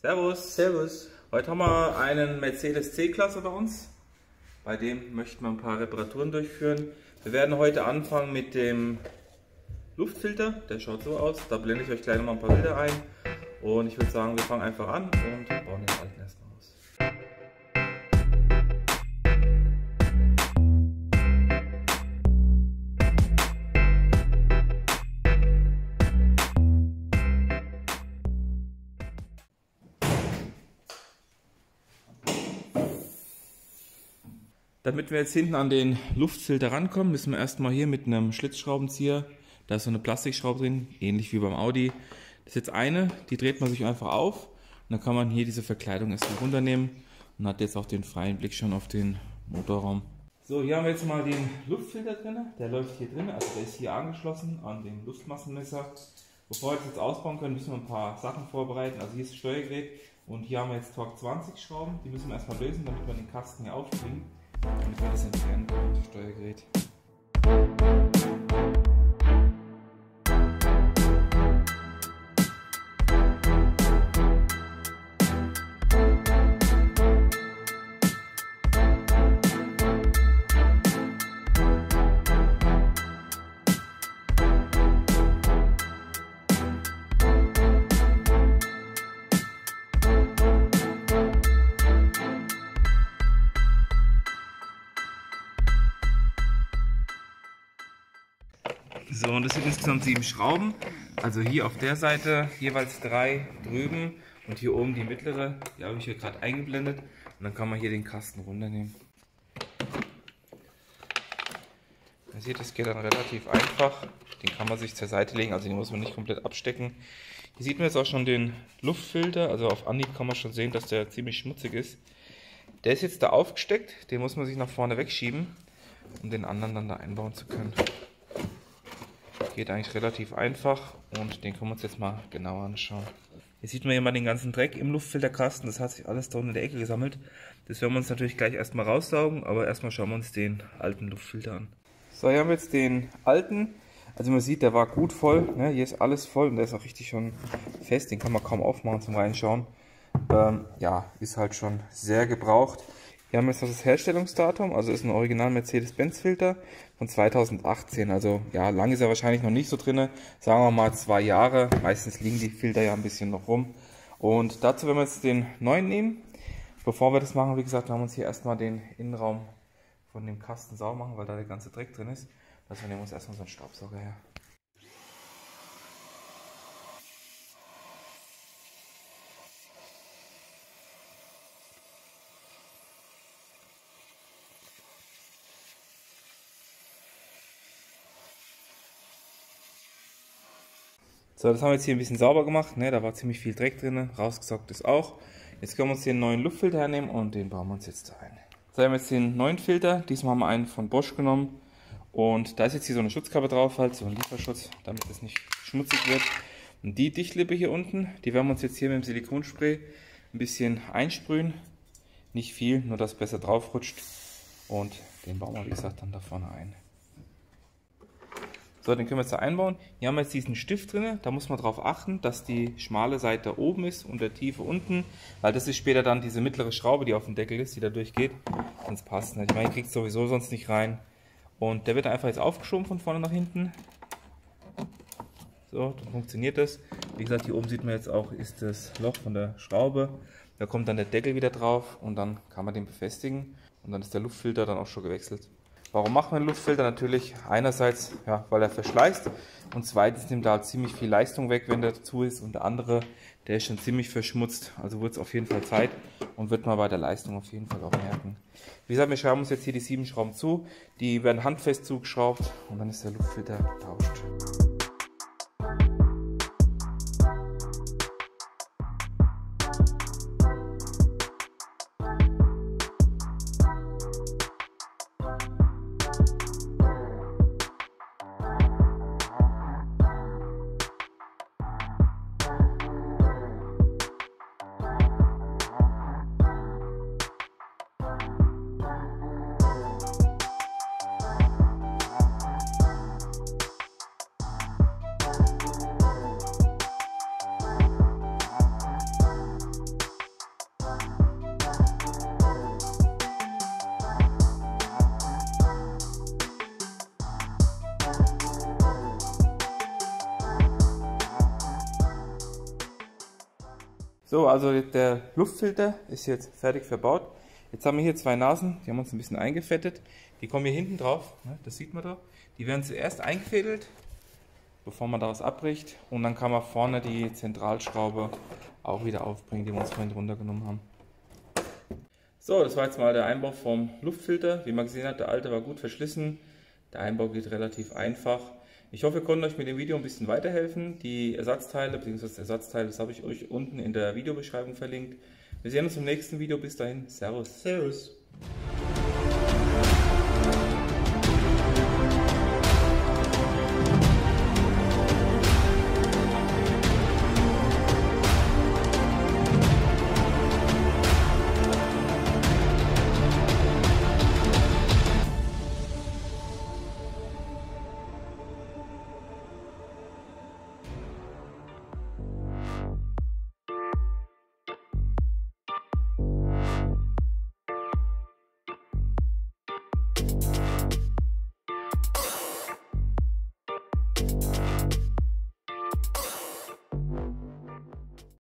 Servus. Servus. Heute haben wir einen Mercedes C-Klasse bei uns. Bei dem möchten wir ein paar Reparaturen durchführen. Wir werden heute anfangen mit dem Luftfilter. Der schaut so aus. Da blende ich euch gleich noch mal ein paar Bilder ein. Und ich würde sagen, wir fangen einfach an und bauen den alten erstmal aus. Damit wir jetzt hinten an den Luftfilter rankommen, müssen wir erstmal hier mit einem Schlitzschraubenzieher, da ist so eine Plastikschraube drin, ähnlich wie beim Audi. Das ist jetzt eine, die dreht man sich einfach auf und dann kann man hier diese Verkleidung erstmal runternehmen und hat jetzt auch den freien Blick schon auf den Motorraum. So, hier haben wir jetzt mal den Luftfilter drin, der läuft hier drin, also der ist hier angeschlossen an den Luftmassenmesser. Bevor wir das jetzt ausbauen können, müssen wir ein paar Sachen vorbereiten. Also hier ist das Steuergerät und hier haben wir jetzt Torque 20 Schrauben, die müssen wir erstmal lösen, damit wir den Kasten hier aufkriegen. Damit wir das entfernen können, das Steuergerät. So, und das sind insgesamt 7 Schrauben, also hier auf der Seite jeweils 3 drüben und hier oben die mittlere, die habe ich hier gerade eingeblendet und dann kann man hier den Kasten runternehmen. Ihr seht, das geht dann relativ einfach, den kann man sich zur Seite legen, also den muss man nicht komplett abstecken. Hier sieht man jetzt auch schon den Luftfilter, also auf Anhieb kann man schon sehen, dass der ziemlich schmutzig ist. Der ist jetzt da aufgesteckt, den muss man sich nach vorne wegschieben, um den anderen dann da einbauen zu können. Geht eigentlich relativ einfach und den können wir uns jetzt mal genauer anschauen. Hier sieht man hier mal den ganzen Dreck im Luftfilterkasten, das hat sich alles da unten in der Ecke gesammelt. Das werden wir uns natürlich gleich erstmal raussaugen, aber erstmal schauen wir uns den alten Luftfilter an. So, hier haben wir jetzt den alten, also man sieht, der war gut voll, ne? Hier ist alles voll und der ist auch richtig schon fest, den kann man kaum aufmachen zum Reinschauen. Ja, ist halt schon sehr gebraucht. Hier haben wir jetzt noch das Herstellungsdatum, also ist ein Original Mercedes-Benz Filter von 2018, also ja, lang ist er wahrscheinlich noch nicht so drin, sagen wir mal 2 Jahre, meistens liegen die Filter ja ein bisschen noch rum. Und dazu werden wir jetzt den neuen nehmen. Bevor wir das machen, wie gesagt, haben wir uns hier erstmal den Innenraum von dem Kasten sauber machen, weil da der ganze Dreck drin ist. Also nehmen wir uns erstmal so einen Staubsauger her. So, das haben wir jetzt hier ein bisschen sauber gemacht, ne? Da war ziemlich viel Dreck drin, rausgesaugt ist auch. Jetzt können wir uns den neuen Luftfilter hernehmen und den bauen wir uns jetzt ein. So, haben wir jetzt den neuen Filter, diesmal haben wir einen von Bosch genommen und da ist jetzt hier so eine Schutzkappe drauf, halt so ein Lieferschutz, damit es nicht schmutzig wird. Und die Dichtlippe hier unten, die werden wir uns jetzt hier mit dem Silikonspray ein bisschen einsprühen. Nicht viel, nur dass es besser drauf rutscht und den bauen wir, wie gesagt, dann da vorne ein. So, den können wir jetzt da einbauen. Hier haben wir jetzt diesen Stift drin, da muss man darauf achten, dass die schmale Seite oben ist und der tiefe unten, weil das ist später dann diese mittlere Schraube, die auf dem Deckel ist, die da durchgeht. Sonst passt nicht. Ich meine, ihr kriegt es sowieso sonst nicht rein. Und der wird einfach jetzt aufgeschoben von vorne nach hinten. So, dann funktioniert das. Wie gesagt, hier oben sieht man jetzt auch, ist das Loch von der Schraube. Da kommt dann der Deckel wieder drauf und dann kann man den befestigen und dann ist der Luftfilter dann auch schon gewechselt. Warum macht man den Luftfilter? Natürlich einerseits, ja, weil er verschleißt und zweitens nimmt er halt ziemlich viel Leistung weg, wenn der dazu ist und der andere, der ist schon ziemlich verschmutzt, also wird es auf jeden Fall Zeit und wird man bei der Leistung auf jeden Fall auch merken. Wie gesagt, wir schrauben uns jetzt hier die 7 Schrauben zu, die werden handfest zugeschraubt und dann ist der Luftfilter getauscht. So, also der Luftfilter ist jetzt fertig verbaut. Jetzt haben wir hier zwei Nasen, die haben uns ein bisschen eingefettet. Die kommen hier hinten drauf, das sieht man da. Die werden zuerst eingefädelt, bevor man daraus abbricht. Und dann kann man vorne die Zentralschraube auch wieder aufbringen, die wir uns vorhin runtergenommen haben. So, das war jetzt mal der Einbau vom Luftfilter. Wie man gesehen hat, der alte war gut verschlissen. Der Einbau geht relativ einfach. Ich hoffe, wir konnten euch mit dem Video ein bisschen weiterhelfen. Die Ersatzteile, bzw. Ersatzteile, das habe ich euch unten in der Videobeschreibung verlinkt. Wir sehen uns im nächsten Video. Bis dahin. Servus. Servus.